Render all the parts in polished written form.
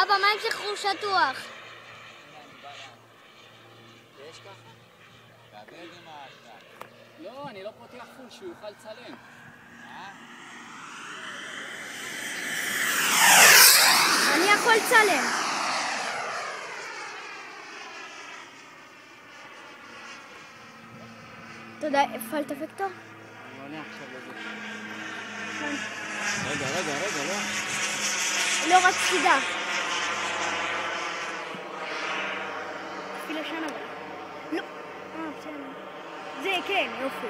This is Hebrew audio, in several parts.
אבא, מה עם שחרור שטוח? יש ככה? תעבד עם העשן. לא, אני לא פותח פול שהוא יוכל לצלם. אני יכול לצלם. תודה, הפעלת וקטור? אני עולה עכשיו לזה. רגע, לא. לא, רק תדע. תפיל השנה אבל. לא. בסדר. זה כן, יופי.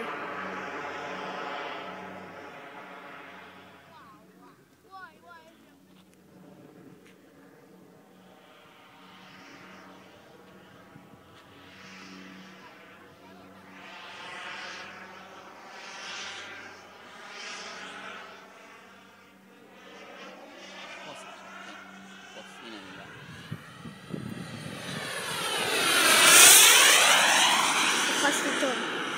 תפסתי טוב.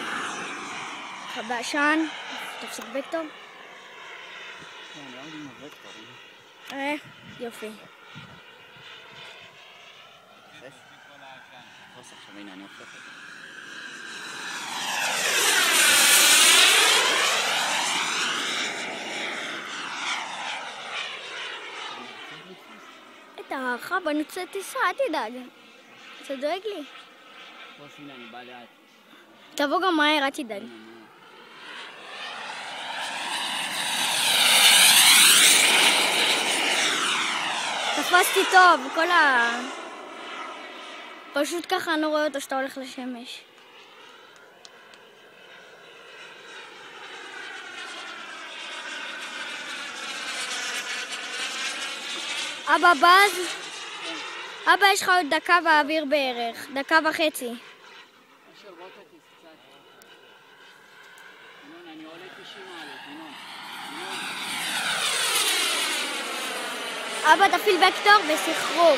בעשן, תפסיק וקטור. אני לא יודעים מה וקטור. יופי. עכשיו הנה, אני הופך את זה. את הערכה בנוצאת טיסה, אל תדאג. אתה דואג לי? הנה, אני בא לאט. תבוא גם מהר, אל תדאג. תפסתי טוב, כל פשוט ככה אני לא רואה אותו שאתה הולך לשמש. אבא בז? אבא, יש לך עוד דקה באוויר בערך, דקה וחצי. אשר, בוא תטיס קצת. ינון, אני עולה 90 מעלות, ינון. אבא, תפעיל וקטור וסחרור.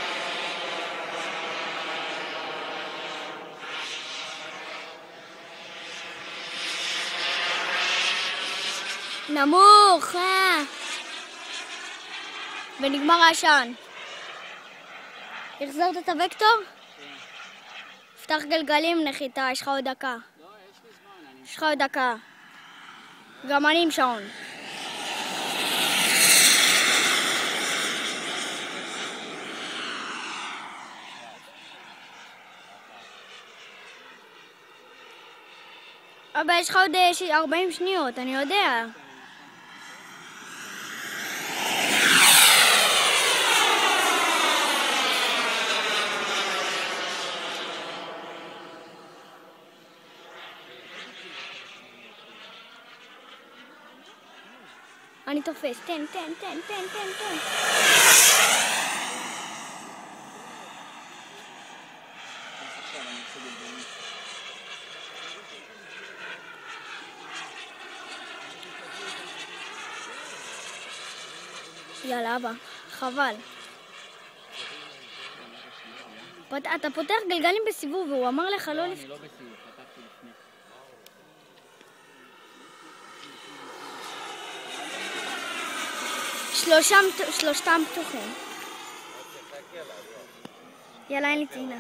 נמוך, ונגמר העשן. החזרת את הוקטור? פתח גלגלים, נחיתה, יש לך עוד דקה. לא, יש לי זמן. יש לך עוד דקה. גם אני עם שעון. אבא, יש לך עוד 40 שניות, אני יודע. אני תופס, תן. יאללה אבא, חבל. אתה פותח גלגלים בסיבוב והוא אמר לך לא לפתוח. אני לא בסיבוב, פתחתי לפני. שלושתם פתוחים. יאללה, אין לי טעינה.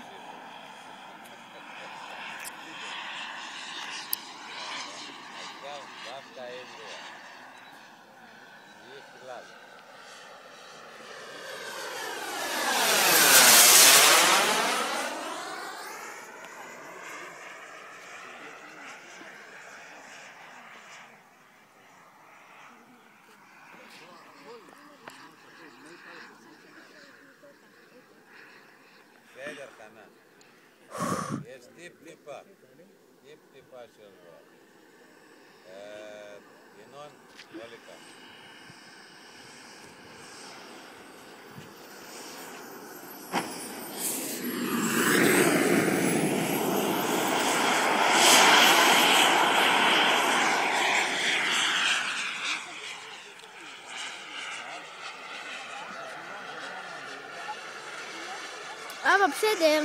בסדר, חנן. יש טיפ-טיפה של ינון, לא לכאן. אבא, בסדר.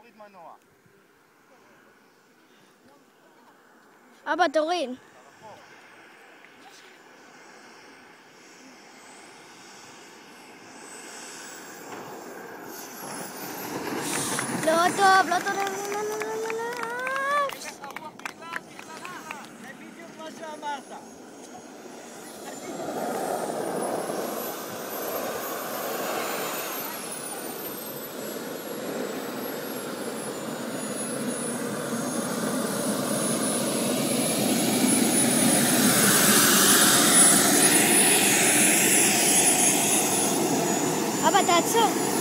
תוריד מנוע. אבא, תוריד. לא טוב, לא טוב, לא, לא, לא, לא, לא. יש לך רוח בכלל. זה בדיוק מה שאמרת. אבא, תעצור.